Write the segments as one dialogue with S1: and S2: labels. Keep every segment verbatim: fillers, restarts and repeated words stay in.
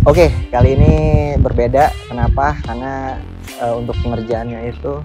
S1: Oke, kali ini berbeda. Kenapa? Karena uh, untuk pengerjaannya itu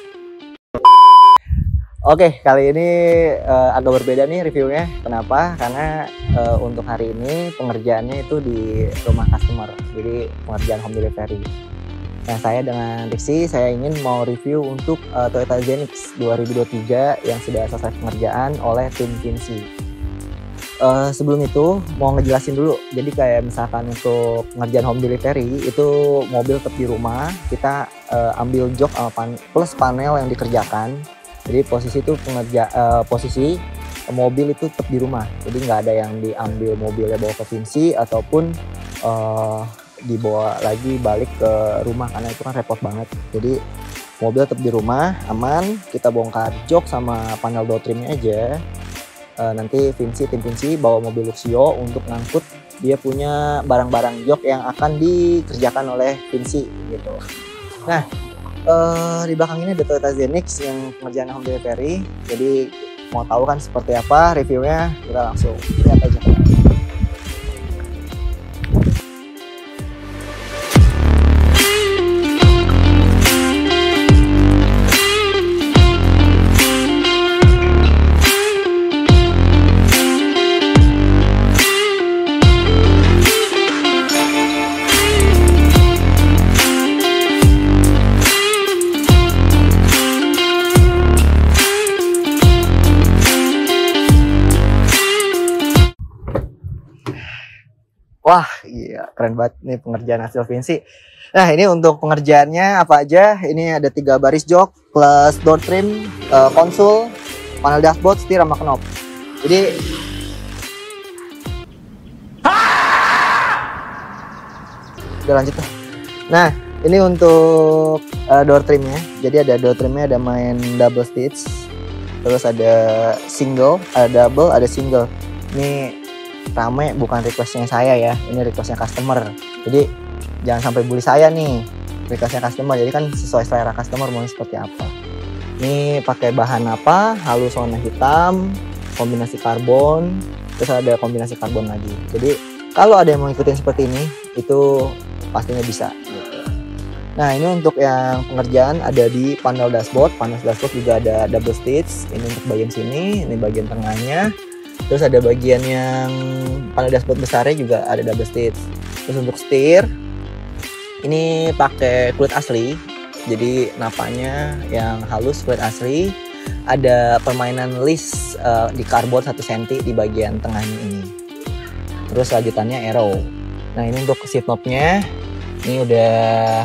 S1: Oke, kali ini uh, agak berbeda nih reviewnya. Kenapa? Karena uh, untuk hari ini pengerjaannya itu di rumah customer. Jadi pengerjaan home delivery. Nah, saya dengan Riksi, saya ingin mau review untuk uh, Toyota Zenix dua ribu dua puluh tiga yang sudah selesai pengerjaan oleh tim Vinci. Uh, sebelum itu mau ngejelasin dulu. Jadi kayak misalkan untuk pengerjaan home delivery itu mobil tetap di rumah, kita uh, ambil jok uh, pan plus panel yang dikerjakan. Jadi posisi itu pengerja uh, posisi mobil itu tetap di rumah. Jadi nggak ada yang diambil mobilnya bawa ke Vinci ataupun uh, dibawa lagi balik ke rumah, karena itu kan repot banget. Jadi mobil tetap di rumah, aman. Kita bongkar jok sama panel door trimnya aja. Uh, nanti Vinci, tim Vinci bawa mobil Luxio untuk ngangkut dia punya barang-barang jok yang akan dikerjakan oleh Vinci gitu. Nah, uh, di belakang ini ada Toyota Zenix yang pengerjaan home delivery. Jadi mau tahu kan seperti apa reviewnya, kita langsung lihat aja. Wah, iya keren banget nih pengerjaan hasil Vinci. Nah, ini untuk pengerjaannya apa aja? Ini ada tiga baris jok plus door trim, uh, konsul, panel dashboard, setir sama knob. Jadi udah lanjut lah. Nah, ini untuk uh, door trimnya. Jadi ada door trimnya, ada main double stitch, terus ada single, ada double, ada single. Ini rame, bukan requestnya saya ya, ini requestnya customer. Jadi jangan sampai bully saya nih, requestnya customer. Jadi kan sesuai selera customer mau seperti apa. Ini pakai bahan apa? Halus warna hitam, kombinasi karbon, terus ada kombinasi karbon lagi. Jadi kalau ada yang mau ikutin seperti ini, itu pastinya bisa gitu. Nah, ini untuk yang pengerjaan ada di panel dashboard. Panel dashboard juga ada double stitch. Ini untuk bagian sini, ini bagian tengahnya. Terus ada bagian yang panel dashboard besarnya juga ada double stitch. Terus untuk setir ini pakai kulit asli, jadi napanya yang halus kulit asli. Ada permainan list uh, di karbon satu sentimeter di bagian tengahnya ini. Terus lanjutannya arrow. Nah, ini untuk seat knobnya ini udah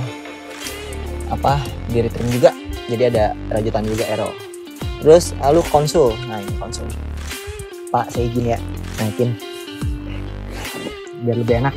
S1: apa di retrim juga, jadi ada rajutan juga arrow. Terus lalu konsul. Nah, ini konsul. Pak, saya izin ya naikin biar lebih enak.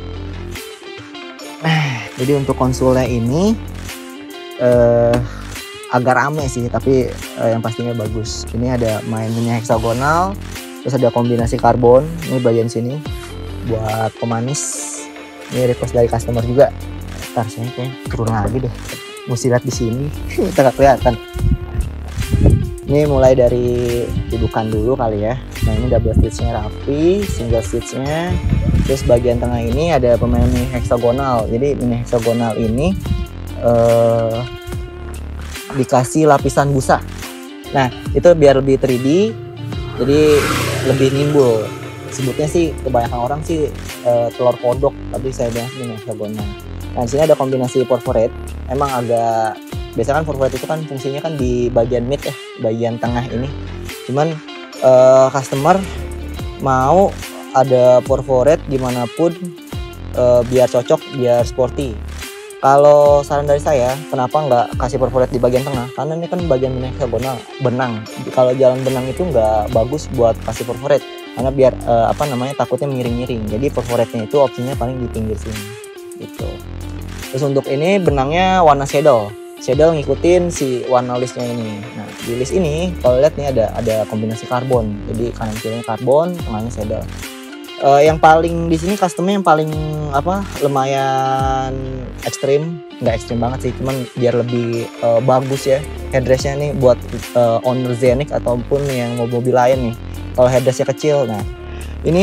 S1: Nah, jadi untuk konsolnya ini eh, agak rame sih, tapi eh, yang pastinya bagus. Ini ada main mini heksagonal, terus ada kombinasi karbon. Ini bagian sini buat pemanis. Ini request dari customer juga. Ntar saya kayak turun lagi deh, mesti lihat di sini. Kita nggak kelihatan. Ini mulai dari dudukan dulu kali ya. Nah, ini double stitch-nya rapi, single stitch-nya. Terus bagian tengah ini ada pemain mini heksagonal. Jadi mini heksagonal ini eh, dikasih lapisan busa. Nah, itu biar lebih tiga D, jadi lebih nimbul. Sebutnya sih kebanyakan orang sih eh, telur kodok, tapi saya bilang mini heksagonal. Nah, di sini ada kombinasi perforate. Emang agak biasanya kan perforate itu kan fungsinya kan di bagian mid ya, bagian tengah ini. Cuman uh, customer mau ada perforate dimanapun uh, biar cocok, biar sporty. Kalau saran dari saya, kenapa nggak kasih perforate di bagian tengah? Karena ini kan bagian heksagonal, benang. Kalau jalan benang itu nggak bagus buat kasih perforate, karena biar uh, apa namanya takutnya miring-miring. Jadi perforate-nya itu opsinya paling di pinggir sini, gitu. Terus untuk ini benangnya warna saddle. Saddle ngikutin si warna listnya ini. Nah, di list ini kalau lihat nih ada ada kombinasi karbon. Jadi kanan kirinya karbon, tengahnya saddle. Uh, yang paling di sini customnya yang paling apa lumayan ekstrim, nggak ekstrim banget sih, cuman biar lebih uh, bagus ya headrestnya nih buat uh, owner Zenix ataupun yang mobil-mobil lain nih. Kalau headrestnya kecil, nah ini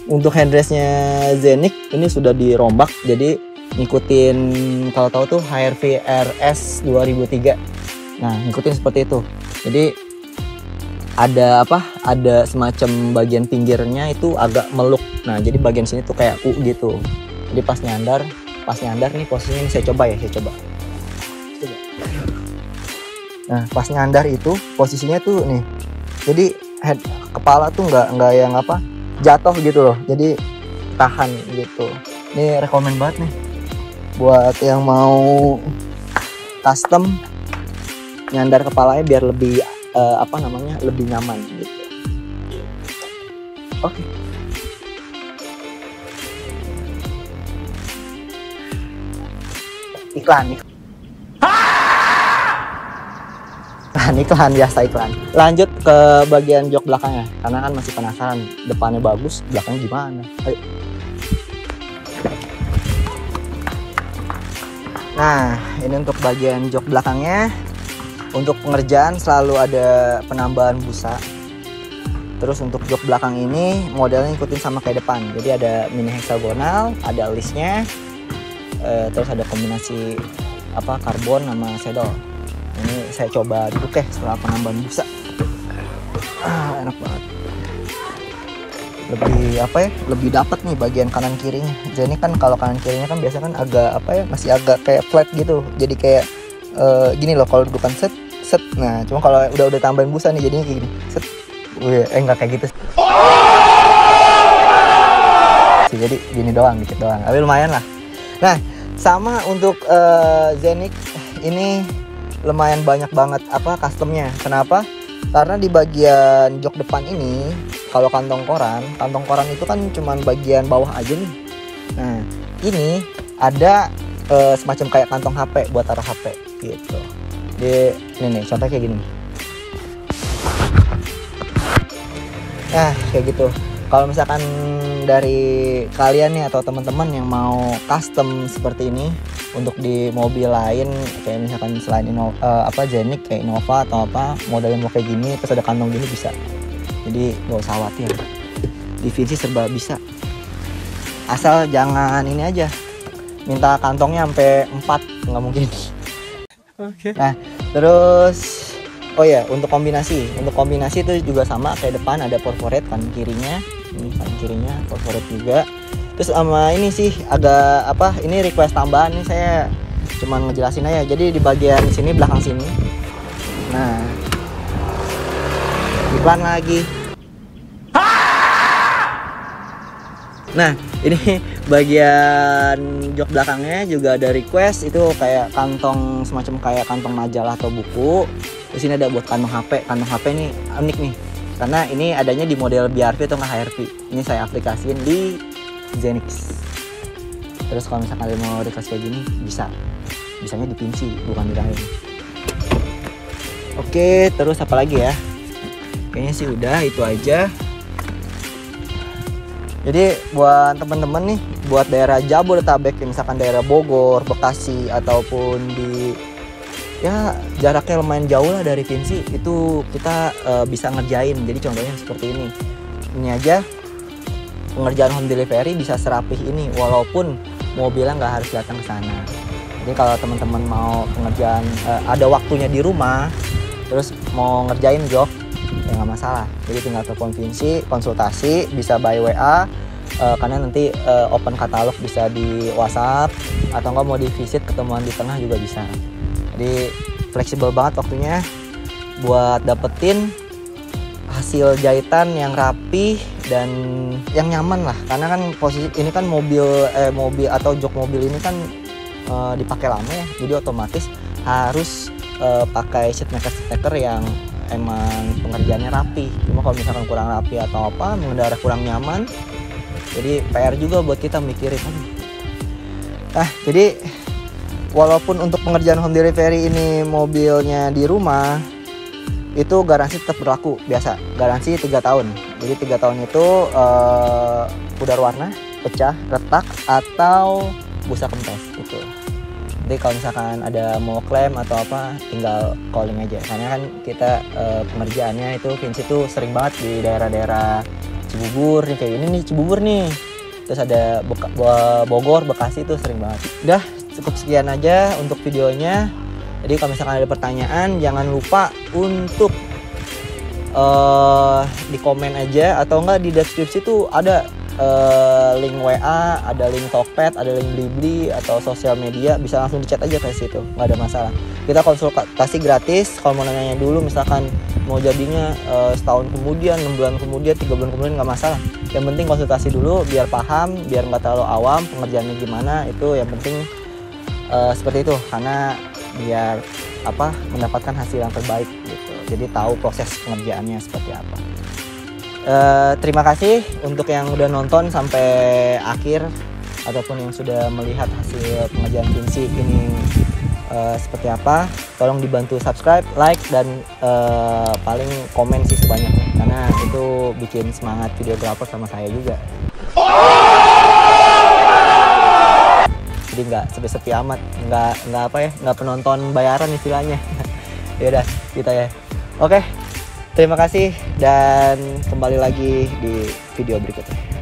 S1: Untuk headrestnya Zenik ini sudah dirombak, jadi ngikutin kalau tahu tuh H R V R S dua ribu tiga. Nah, ngikutin seperti itu. Jadi ada apa? Ada semacam bagian pinggirnya itu agak meluk. Nah, jadi bagian sini tuh kayak U gitu. Jadi pas nyandar, pas nyandar nih posisinya ini saya coba ya, saya coba. Coba. Nah, pas nyandar itu posisinya tuh nih. Jadi head kepala tuh nggak nggak yang apa? Jatuh gitu loh. Jadi tahan gitu. Ini rekomen banget nih buat yang mau custom nyandar kepalanya biar lebih uh, apa namanya lebih nyaman gitu. Oke. Okay. Iklan nih. Iklan, iklan biasa iklan. Lanjut ke bagian jok belakangnya, karena kan masih penasaran depannya bagus, belakangnya gimana. Ayo. Nah, ini untuk bagian jok belakangnya. Untuk pengerjaan selalu ada penambahan busa. Terus untuk jok belakang ini modelnya ikutin sama kayak depan. Jadi ada mini heksagonal, ada listnya, e, terus ada kombinasi apa karbon sama sedol. Ini saya coba duduk ya setelah penambahan busa. Ah, enak banget. Lebih apa ya? Lebih dapat nih bagian kanan kirinya. Jadi kan kalau kanan kirinya kan biasa kan agak apa ya? Masih agak kayak flat gitu. Jadi kayak e, gini loh kalau dudukan set set. Nah, cuma kalau udah udah tambahin busa nih jadinya kayak gini. Set. Wih, eh enggak kayak gitu. Jadi gini doang, dikit doang. Tapi lumayan lah. Nah, sama untuk uh, Zenik ini lumayan banyak banget apa customnya. Kenapa? Karena di bagian jok depan ini kalau kantong koran, kantong koran itu kan cuma bagian bawah aja nih. Nah, ini ada uh, semacam kayak kantong H P buat taruh H P gitu. Di ini nih, contohnya kayak gini. Nah, kayak gitu. Kalau misalkan dari kalian nih atau teman-teman yang mau custom seperti ini untuk di mobil lain kayak misalkan selain Innova, uh, apa Zenik kayak Innova atau apa modelnya mau kayak gini terus ada kantong gini bisa. Jadi nggak usah khawatir. Di Vinci serba bisa. Asal jangan ini aja. Minta kantongnya sampai empat, nggak mungkin. Oke. Okay. Nah, terus oh ya, untuk kombinasi, untuk kombinasi itu juga sama kayak depan ada perforat kanan kirinya, ini kanan kirinya perforat juga. Terus sama ini sih agak apa? Ini request tambahan nih saya cuman ngejelasin aja. Jadi di bagian sini belakang sini. Nah, iklan lagi. Nah, ini bagian jok belakangnya juga ada request itu kayak kantong semacam kayak kantong majalah atau buku. Di sini ada buat kantong H P. Kantong H P ini unik nih. Karena ini adanya di model B R V atau nggak H R V. Ini saya aplikasiin di Zenik. Terus kalau misalkan kalian mau request kayak gini bisa. Bisanya di Vinci, bukan di lain. Oke, terus apa lagi ya? Kayaknya sih udah itu aja. Jadi buat teman-teman nih, buat daerah Jabodetabek, misalkan daerah Bogor, Bekasi, ataupun di ya jaraknya lumayan jauh lah dari Vinci, itu kita uh, bisa ngerjain. Jadi contohnya seperti ini. Ini aja pengerjaan home delivery bisa serapih ini, walaupun mobilnya nggak harus datang ke sana. Jadi kalau teman-teman mau pengerjaan uh, ada waktunya di rumah, terus mau ngerjain job, ya nggak masalah. Jadi tinggal telepon Vinci, konsultasi, bisa by W A, uh, karena nanti uh, open katalog bisa di WhatsApp, atau nggak mau di visit ketemuan di tengah juga bisa. Jadi fleksibel banget waktunya buat dapetin hasil jahitan yang rapi dan yang nyaman lah. Karena kan posisi ini kan mobil eh mobil atau jok mobil ini kan uh, dipakai lama ya, jadi otomatis harus uh, pakai seat maker stiker yang emang pengerjaannya rapi. Cuma kalau misalkan kurang rapi atau apa, mengendara kurang nyaman, jadi P R juga buat kita mikirin. Nah, jadi walaupun untuk pengerjaan home delivery ini mobilnya di rumah, itu garansi tetap berlaku biasa, garansi tiga tahun. Jadi tiga tahun itu uh, pudar warna, pecah, retak, atau busa kempes gitu. Nanti kalau misalkan ada mau klaim atau apa, tinggal calling aja. Karena kan kita uh, pengerjaannya itu Vinci itu sering banget di daerah-daerah Cibubur nih, kayak ini nih Cibubur nih. Terus ada Beka, Bogor, Bekasi itu sering banget. Udah cukup sekian aja untuk videonya. Jadi kalau misalkan ada pertanyaan jangan lupa untuk uh, di komen aja, atau enggak di deskripsi tuh ada Uh, link W A, ada link Tokped, ada link Blibli atau sosial media, bisa langsung di chat aja ke situ, nggak ada masalah. Kita konsultasi gratis. Kalau mau nanya dulu, misalkan mau jadinya uh, setahun kemudian, enam bulan kemudian, tiga bulan kemudian, nggak masalah. Yang penting konsultasi dulu biar paham, biar nggak terlalu awam pengerjaannya gimana. Itu yang penting uh, seperti itu, karena biar apa mendapatkan hasil yang terbaik gitu. Jadi tahu proses pengerjaannya seperti apa. Uh, terima kasih untuk yang udah nonton sampai akhir, ataupun yang sudah melihat hasil pengerjaan Vinci ini uh, seperti apa. Tolong dibantu subscribe, like, dan uh, paling komen sih sebanyaknya, karena itu bikin semangat videografer sama saya juga. Jadi nggak sepi-sepi amat, nggak nggak apa ya, nggak penonton bayaran istilahnya. Ya udah kita ya. Oke. Terima kasih dan kembali lagi di video berikutnya.